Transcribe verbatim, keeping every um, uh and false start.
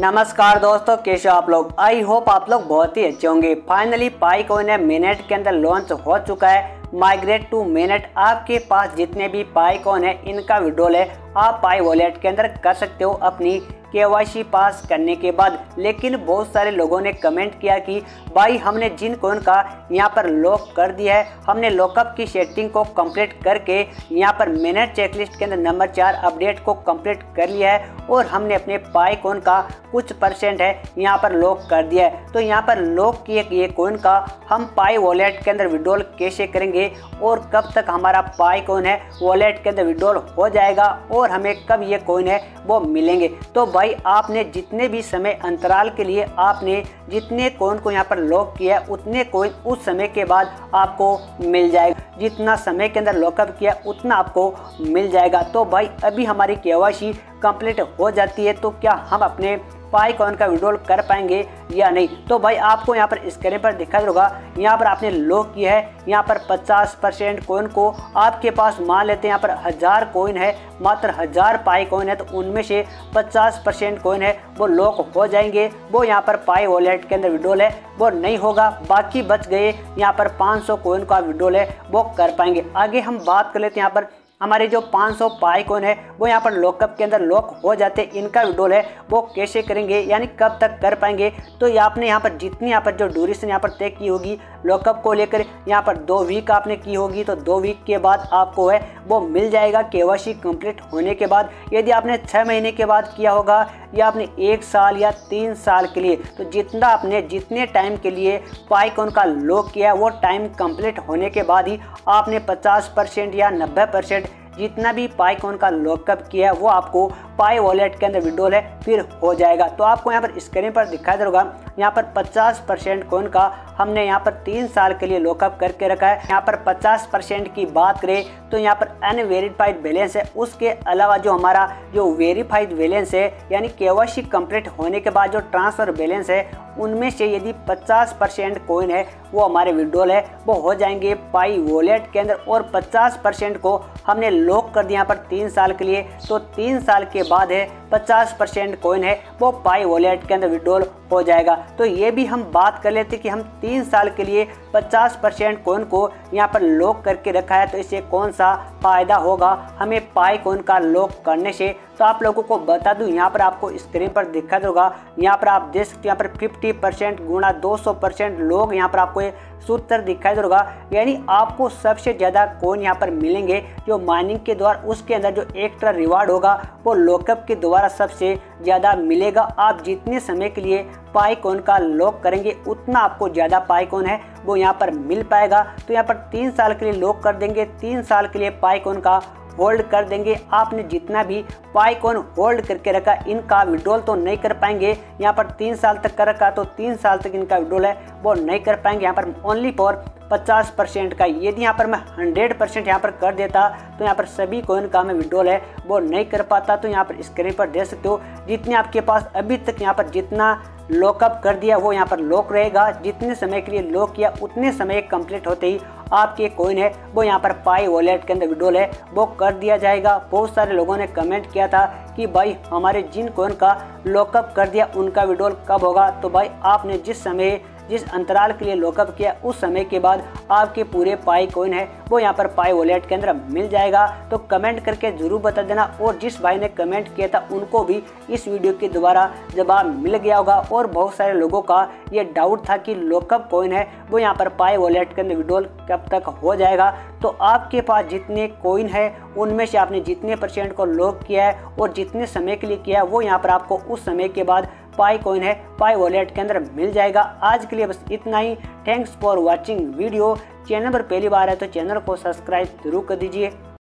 नमस्कार दोस्तों, कैसे हो आप लोग। आई होप आप लोग बहुत ही अच्छे होंगे। फाइनली पाई कॉइन है मिनट के अंदर लॉन्च हो चुका है। Migrate to mainnet. आपके पास जितने भी पाई कॉइन है इनका विड्रॉल है आप पाई वॉलेट के अंदर कर सकते हो अपनी केवाईसी पास करने के बाद। लेकिन बहुत सारे लोगों ने कमेंट किया कि भाई हमने जिन कॉइन का यहाँ पर लॉक कर दिया है, हमने लॉकअप की सेटिंग को कंप्लीट करके यहाँ पर मिनट चेकलिस्ट के अंदर नंबर चार अपडेट को कंप्लीट कर लिया है और हमने अपने पाई कॉइन का कुछ परसेंट है यहाँ पर लॉक कर दिया है। तो यहाँ पर लॉक किए ये कॉइन का हम पाई वॉलेट के अंदर विड्रॉल कैसे करेंगे और कब तक हमारा पाई कॉइन है वॉलेट के अंदर विड्रॉल हो जाएगा और हमें कब ये कॉइन है वो मिलेंगे। तो भाई आपने जितने भी समय अंतराल के लिए आपने जितने कॉइन को यहाँ पर लॉक किया है उतने कॉइन उस समय के बाद आपको मिल जाएगा। जितना समय के अंदर लॉकअप किया उतना आपको मिल जाएगा। तो भाई अभी हमारी केवाईसी कंप्लीट हो जाती है तो क्या हम अपने पाई कॉइन का विड्रॉल कर पाएंगे या नहीं। तो भाई आपको यहाँ पर स्क्रीन पर दिखा होगा, यहाँ पर आपने लॉक किया है यहाँ पर पचास परसेंट कॉइन को। आपके पास मान लेते हैं यहाँ पर हज़ार कॉइन है, मात्र हज़ार पाई कॉइन है, तो उनमें से पचास परसेंट कॉइन है वो लॉक हो जाएंगे। वो यहाँ पर पाई वॉलेट के अंदर विड्रॉल है वो नहीं होगा। बाकी बच गए यहाँ पर पाँच सौ कॉइन का विड्रॉल है वो कर पाएंगे। आगे हम बात कर लेते हैं यहाँ पर हमारे जो पाँच सौ पाई कॉइन है वो यहाँ पर लॉकअप के अंदर लॉक हो जाते हैं। इनका विड्रॉल है वो कैसे करेंगे यानी कब तक कर पाएंगे। तो ये आपने यहाँ पर जितनी यहाँ पर जो ड्यूरेशन यहाँ पर तय की होगी लॉकअप को लेकर, यहाँ पर दो वीक आपने की होगी तो दो वीक के बाद आपको है वो मिल जाएगा केवाईसी कंप्लीट होने के बाद। यदि आपने छः महीने के बाद किया होगा या आपने एक साल या तीन साल के लिए, तो जितना आपने जितने टाइम के लिए पाई कॉइन का लॉक किया वो टाइम कंप्लीट होने के बाद ही आपने पचास परसेंट या नब्बे परसेंट जितना भी पाई कॉइन का लॉकअप किया वो आपको पाई वॉलेट के अंदर विड्रॉल है फिर हो जाएगा। तो आपको यहाँ पर स्क्रीन पर दिखाई दे होगा यहाँ पर पचास परसेंट कॉइन का हमने यहाँ पर तीन साल के लिए लॉकअप करके रखा है। यहाँ पर पचास परसेंट की बात करें तो यहाँ पर अनवेरीफाइड बैलेंस है, उसके अलावा जो हमारा जो वेरीफाइड बैलेंस है यानी केवाईसी कंप्लीट होने के बाद जो ट्रांसफर बैलेंस है उनमें से यदि पचास परसेंट कॉइन है वो हमारे विड्रॉल है वो हो जाएंगे पाई वॉलेट के अंदर। और पचास परसेंट को हमने लॉक कर दिया यहाँ पर तीन साल के लिए, तो तीन साल के बाद है पचास परसेंट कॉइन है वो पाई वॉलेट के अंदर विड्रॉल हो जाएगा। तो ये भी हम बात कर लेते कि हम तीन साल के लिए पचास परसेंट कॉइन को यहाँ पर लॉक करके रखा है तो इससे कौन सा फ़ायदा होगा हमें पाई कॉइन का लॉक करने से। तो आप लोगों को बता दूं यहाँ पर आपको स्क्रीन पर दिखा होगा, यहाँ पर आप देख सकते हैं यहाँ पर फिफ्टी परसेंट गुणा दो सौ परसेंट लोग यहाँ पर आपको ये सूत्र दिखाई देगा। यानी आपको सबसे ज़्यादा कॉइन यहाँ पर मिलेंगे जो माइनिंग के द्वारा, उसके अंदर जो एक्स्ट्रा रिवार्ड होगा वो लॉकअप के द्वारा सबसे ज़्यादा मिलेगा। आप जितने समय के लिए पाई कॉइन का लॉक करेंगे उतना आपको ज़्यादा पाई कॉइन है वो यहाँ पर मिल पाएगा। तो यहाँ पर तीन साल के लिए लॉक कर देंगे, तीन साल के लिए पाई कॉइन का होल्ड कर देंगे। आपने जितना भी पाई कॉइन होल्ड करके रखा इनका विड्रॉल तो नहीं कर पाएंगे। यहाँ पर तीन साल तक कर रखा तो तीन साल तक इनका विड्रॉल है वो नहीं कर पाएंगे। यहाँ पर ओनली फॉर पचास परसेंट का। यदि यहाँ पर मैं हंड्रेड परसेंट यहाँ पर कर देता तो यहाँ पर सभी कॉइन का मैं विड्रॉल है वो नहीं कर पाता। तो यहाँ पर स्क्रीन पर देख सकते हो जितने आपके पास अभी तक यहाँ पर जितना लॉकअप कर दिया वो यहाँ पर लॉक रहेगा। जितने समय के लिए लॉक किया उतने समय कंप्लीट होते ही आपके कॉइन है वो यहाँ पर पाई वॉलेट के अंदर विड्रॉल है वो कर दिया जाएगा। बहुत सारे लोगों ने कमेंट किया था कि भाई हमारे जिन कॉइन का लॉकअप कर दिया उनका विड्रॉल कब होगा। तो भाई आपने जिस समय जिस अंतराल के लिए लॉकअप किया उस समय के बाद आपके पूरे पाई कॉइन है वो यहाँ पर पाई वॉलेट के अंदर मिल जाएगा। तो कमेंट करके ज़रूर बता देना। और जिस भाई ने कमेंट किया था उनको भी इस वीडियो के द्वारा जवाब मिल गया होगा। और बहुत सारे लोगों का ये डाउट था कि लॉकअप कॉइन है वो यहाँ पर पाई वॉलेट के अंदर विड्रॉल कब तक हो जाएगा। तो आपके पास जितने कॉइन है उनमें से आपने जितने परसेंट को लॉक किया है और जितने समय के लिए किया है वो यहाँ पर आपको उस समय के बाद पाई कॉइन है पाई वॉलेट के अंदर मिल जाएगा। आज के लिए बस इतना ही। Thanks for watching video. Channel पर पहली बार है तो चैनल को सब्सक्राइब जरूर कर दीजिए।